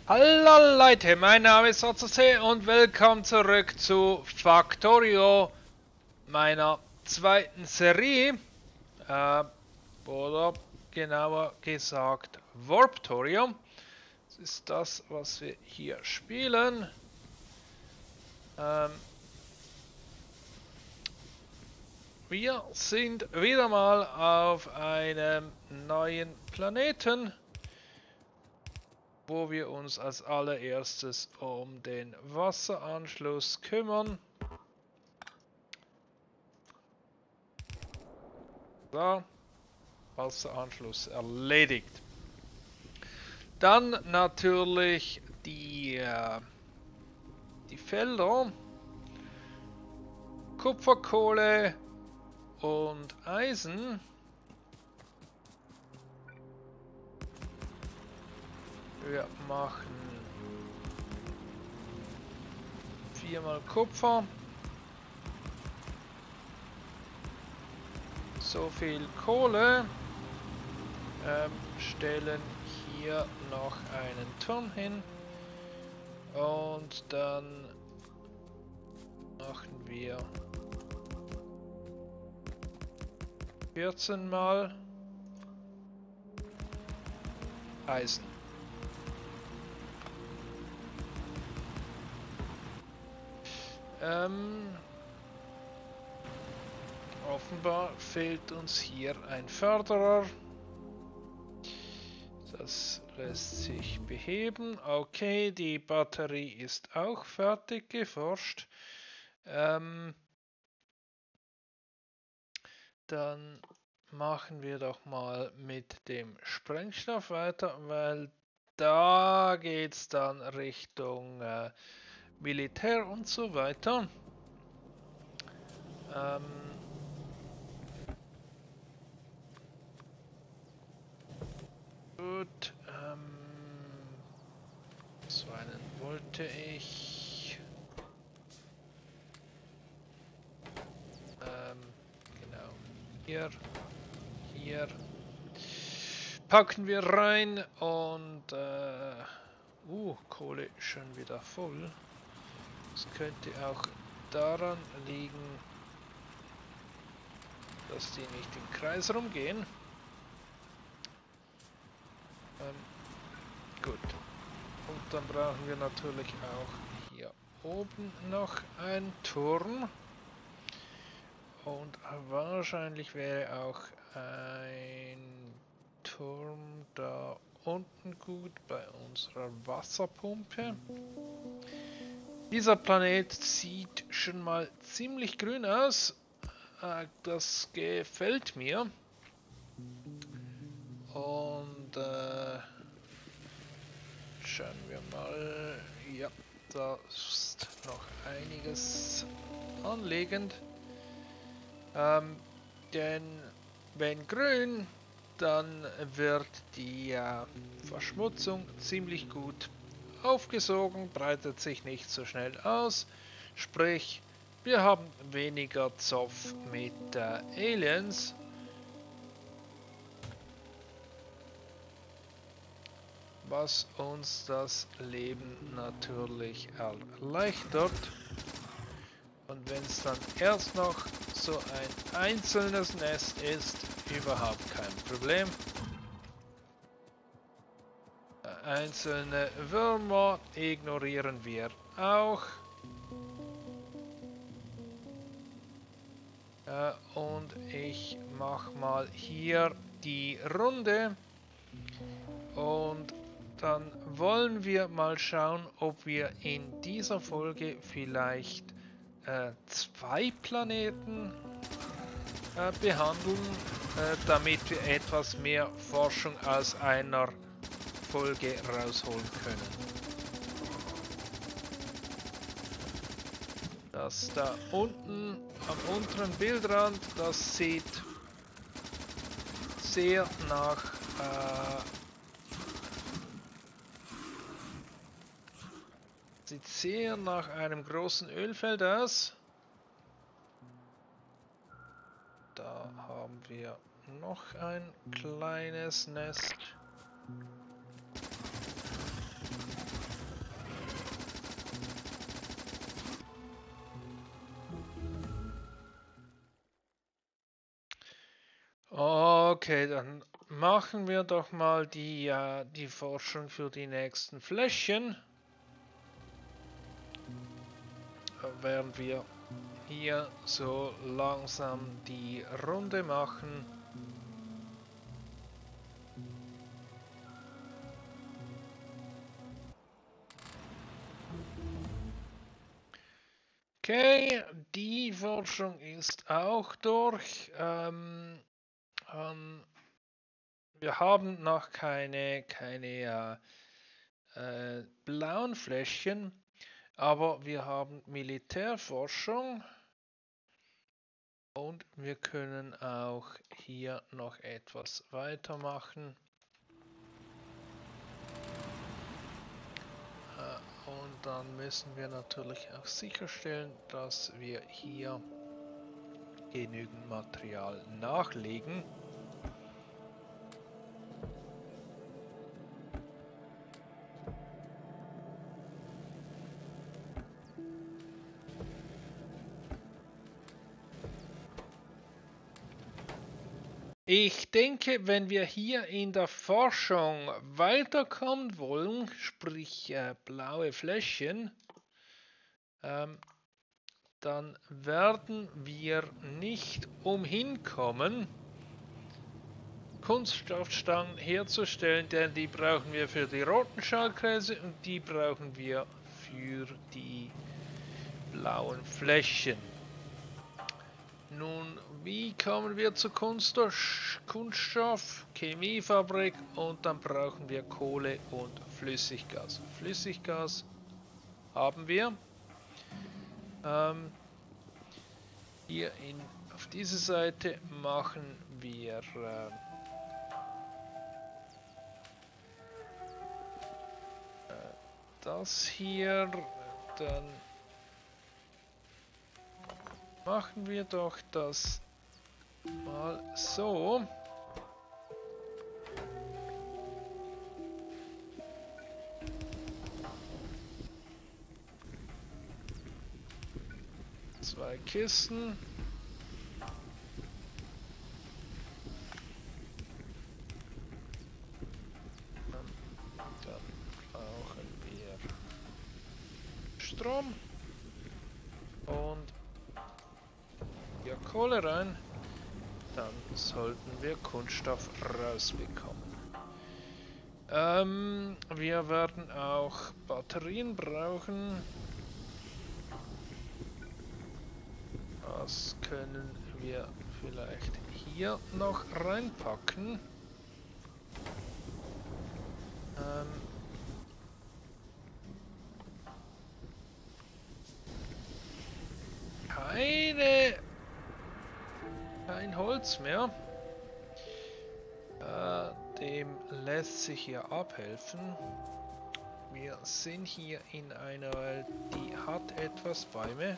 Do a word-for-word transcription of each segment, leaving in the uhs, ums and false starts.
Hallo Leute, mein Name ist O Z C und willkommen zurück zu Factorio, meiner zweiten Serie, äh, oder genauer gesagt Warptorio. Das ist das, was wir hier spielen. Ähm, wir sind wieder mal auf einem neuen Planeten, wo wir uns als allererstes um den Wasseranschluss kümmern. So, Wasseranschluss erledigt. Dann natürlich die, äh, die Felder, Kupfer, und Eisen. Wir machen viermal Kupfer. So viel Kohle. Ähm, stellen hier noch einen Turm hin. Und dann machen wir vierzehn mal Eisen. Ähm, offenbar fehlt uns hier ein Förderer. Das lässt sich beheben. Okay, die Batterie ist auch fertig geforscht. Ähm, dann machen wir doch mal mit dem Sprengstoff weiter, weil da geht es dann Richtung äh, Militär und so weiter. Ähm, gut. Ähm, so einen wollte ich. Ähm, genau. Hier. Hier. Packen wir rein und äh, uh, Kohle schon wieder voll. Es könnte auch daran liegen, dass die nicht im Kreis rumgehen. Ähm, gut. Und dann brauchen wir natürlich auch hier oben noch einen Turm. Und wahrscheinlich wäre auch ein Turm da unten gut bei unserer Wasserpumpe. Dieser Planet sieht schon mal ziemlich grün aus. Das gefällt mir. Und äh, schauen wir mal. Ja, da ist noch einiges anliegend. Ähm, denn wenn grün, dann wird die äh, Verschmutzung ziemlich gut aufgesogen, breitet sich nicht so schnell aus. Sprich, wir haben weniger Zoff mit äh, Aliens. Was uns das Leben natürlich erleichtert. Und wenn es dann erst noch so ein einzelnes Nest ist, überhaupt kein Problem. Einzelne Würmer ignorieren wir auch. Äh, und ich mache mal hier die Runde. Und dann wollen wir mal schauen, ob wir in dieser Folge vielleicht äh, zwei Planeten äh, behandeln, äh, damit wir etwas mehr Forschung aus einer Folge rausholen können. Das da unten am unteren Bildrand, das sieht sehr nach äh, sieht sehr nach einem großen Ölfeld aus. Da haben wir noch ein kleines Nest. Okay, dann machen wir doch mal die, äh, die Forschung für die nächsten Fläschchen. Während wir hier so langsam die Runde machen. Okay, die Forschung ist auch durch. Ähm, ähm, wir haben noch keine, keine äh, äh, blauen Fläschchen, aber wir haben Militärforschung und wir können auch hier noch etwas weitermachen. Und dann müssen wir natürlich auch sicherstellen, dass wir hier genügend Material nachlegen. Ich denke, wenn wir hier in der Forschung weiterkommen wollen, sprich äh, blaue Fläschchen, ähm, dann werden wir nicht umhin kommen, Kunststoffstangen herzustellen, denn die brauchen wir für die roten Schaltkreise und die brauchen wir für die blauen Fläschchen. Nun, wie kommen wir zu Kunststoff? Kunststoff, Chemiefabrik und dann brauchen wir Kohle und Flüssiggas. Flüssiggas haben wir. Ähm, hier in, auf diese Seite machen wir äh, das hier, dann machen wir doch das mal so. Zwei Kisten. Dann brauchen wir Strom und hier Kohle rein. Dann sollten wir Kunststoff rausbekommen. Ähm, wir werden auch Batterien brauchen. Das können wir vielleicht hier noch reinpacken. Ähm, keine... Kein Holz mehr. Äh, dem lässt sich hier abhelfen. Wir sind hier in einer Welt, die hat etwas Bäume.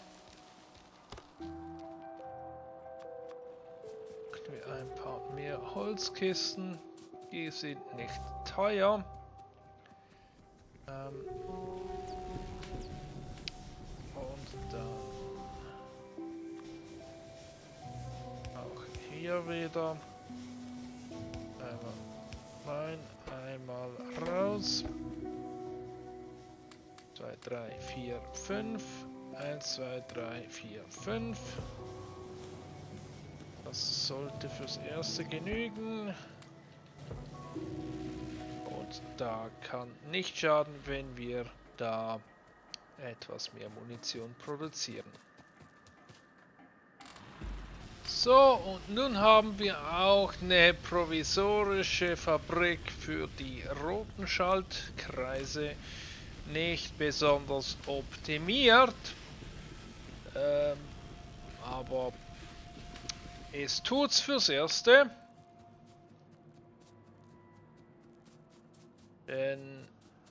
Wir ein paar mehr Holzkisten. Die sind nicht teuer. Ähm, und dann auch hier wieder einmal rein, einmal raus. zwei, drei, vier, fünf. eins, zwei, drei, vier, fünf. Das sollte fürs erste genügen. Und da kann nicht schaden, wenn wir da etwas mehr Munition produzieren. So, und nun haben wir auch eine provisorische Fabrik für die roten Schaltkreise. Nicht besonders optimiert, ähm, aber es tut's fürs Erste. Denn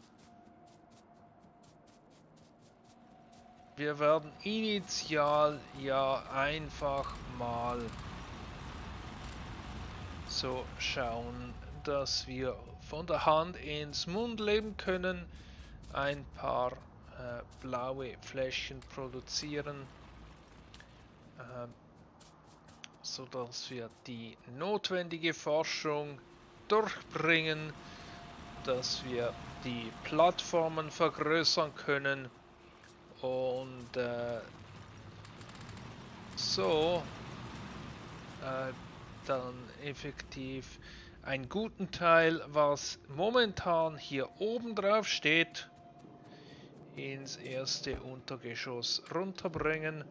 wir werden initial ja einfach mal so schauen, dass wir von der Hand ins Mund leben können, ein paar äh, blaue Fläschchen produzieren. Äh, sodass wir die notwendige Forschung durchbringen, dass wir die Plattformen vergrößern können und äh, so äh, dann effektiv einen guten Teil, was momentan hier oben drauf steht, ins erste Untergeschoss runterbringen.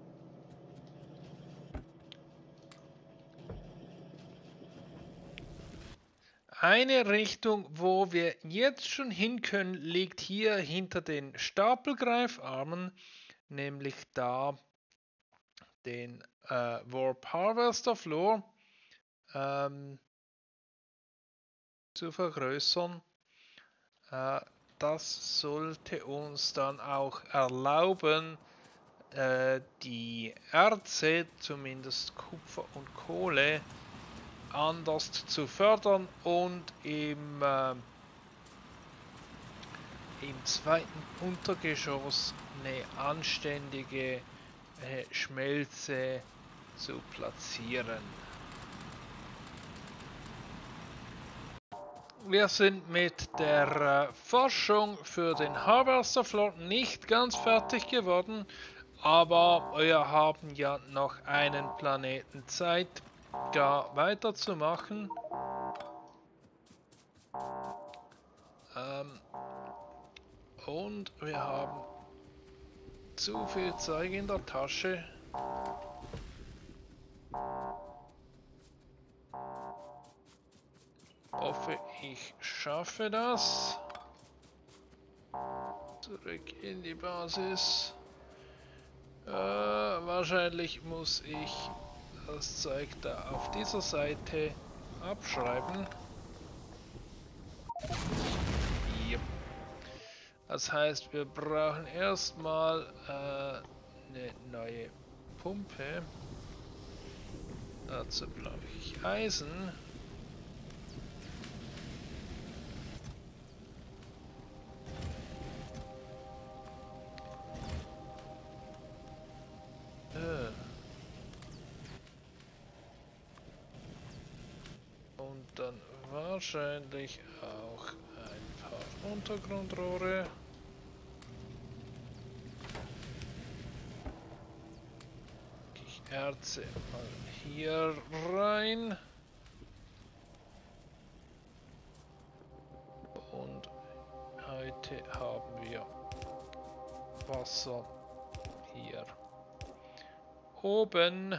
Eine Richtung, wo wir jetzt schon hin können, liegt hier hinter den Stapelgreifarmen, nämlich da den äh, Warp Harvester Floor ähm, zu vergrößern. Äh, das sollte uns dann auch erlauben, äh, die Erze, zumindest Kupfer und Kohle, anders zu fördern und im, äh, im zweiten Untergeschoss eine anständige äh, Schmelze zu platzieren. Wir sind mit der äh, Forschung für den Harvester Floor nicht ganz fertig geworden, aber wir haben ja noch einen Planeten Zeit, gar weiterzumachen. Ähm, und wir haben zu viel Zeug in der Tasche. Hoffe, ich schaffe das. Zurück in die Basis. Äh, wahrscheinlich muss ich das Zeug da auf dieser Seite abschreiben. Yep. Das heißt, wir brauchen erstmal äh, eine neue Pumpe. Dazu brauche ich Eisen. Und dann wahrscheinlich auch ein paar Untergrundrohre. Ich Erze mal hier rein. Und heute haben wir Wasser hier oben.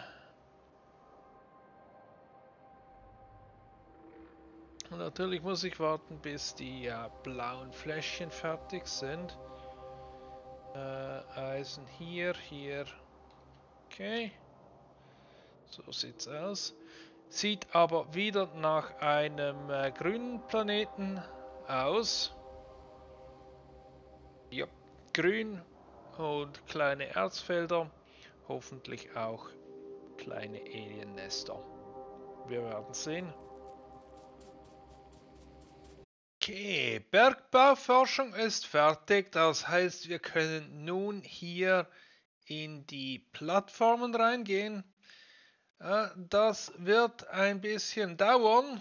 Und natürlich muss ich warten, bis die äh, blauen Fläschchen fertig sind. Äh, Eisen hier, hier. Okay. So sieht's aus. Sieht aber wieder nach einem äh, grünen Planeten aus. Ja, grün und kleine Erzfelder. Hoffentlich auch kleine Aliennester. Wir werden sehen. Okay, Bergbauforschung ist fertig, das heißt, wir können nun hier in die Plattformen reingehen. Das wird ein bisschen dauern,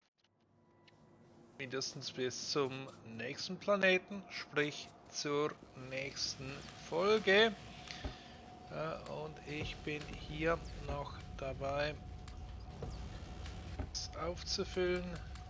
mindestens bis zum nächsten Planeten, sprich zur nächsten Folge. Und ich bin hier noch dabei, es aufzufüllen.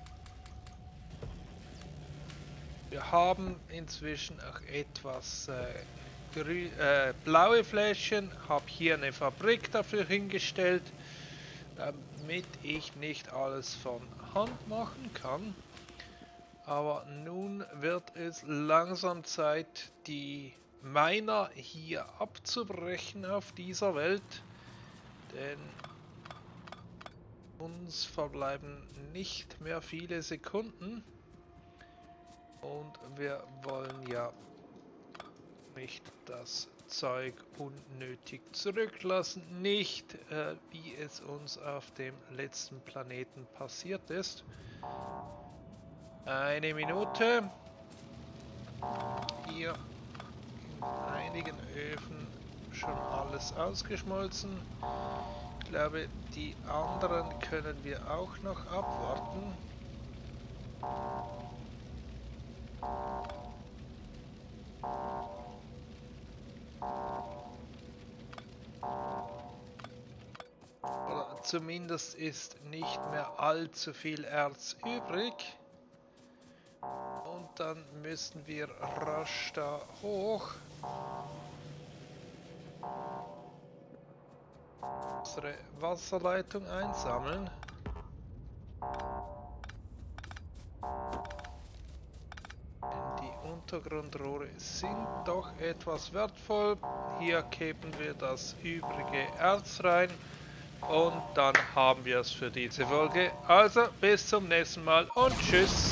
Wir haben inzwischen auch etwas äh, grün, äh, blaue Fläschchen. Habe hier eine Fabrik dafür hingestellt, damit ich nicht alles von Hand machen kann. Aber nun wird es langsam Zeit, die Miner hier abzubrechen auf dieser Welt. Denn uns verbleiben nicht mehr viele Sekunden. Und wir wollen ja nicht das Zeug unnötig zurücklassen. Nicht, äh, wie es uns auf dem letzten Planeten passiert ist. Eine Minute. Hier in einigen Öfen schon alles ausgeschmolzen. glaube, die anderen können wir auch noch abwarten. Oder zumindest ist nicht mehr allzu viel Erz übrig. Und dann müssen wir rasch da hoch. Unsere Wasserleitung einsammeln. Denn die Untergrundrohre sind doch etwas wertvoll. Hier kippen wir das übrige Erz rein. Und dann haben wir es für diese Folge. Also bis zum nächsten Mal und tschüss.